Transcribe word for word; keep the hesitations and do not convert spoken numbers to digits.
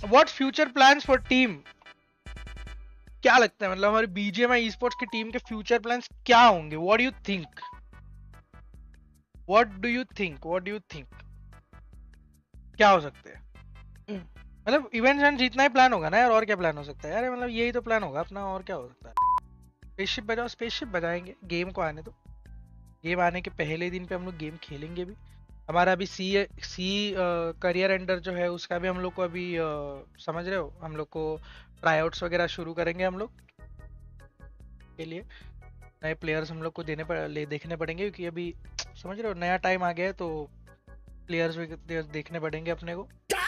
What future plans for team? क्या लगता है मतलब हमारे बीजीएमआई ई-स्पोर्ट्स की टीम के फ्यूचर प्लान्स क्या होंगे? What do you think? What do you think? What do you think क्या हो सकते हैं? मतलब इवेंट्स एंड जीतना ही प्लान होगा ना यार, और क्या प्लान हो सकता है यार? मतलब यही तो प्लान होगा अपना, और क्या हो सकता है? स्पेसशिप बजाओ, स्पेसशिप बजाएंगे, गेम को आने दो। गेम आने के पहले दिन पे हम लोग गेम खेलेंगे भी। हमारा अभी सी सी करियर एंडर जो है उसका भी हम लोग को अभी अ, समझ रहे हो, हम लोग को ट्राईआउट्स वगैरह शुरू करेंगे हम लोग के लिए। नए प्लेयर्स हम लोग को देने पड़ ले देखने पड़ेंगे, क्योंकि अभी समझ रहे हो नया टाइम आ गया है, तो प्लेयर्स भी दे- देखने पड़ेंगे अपने को।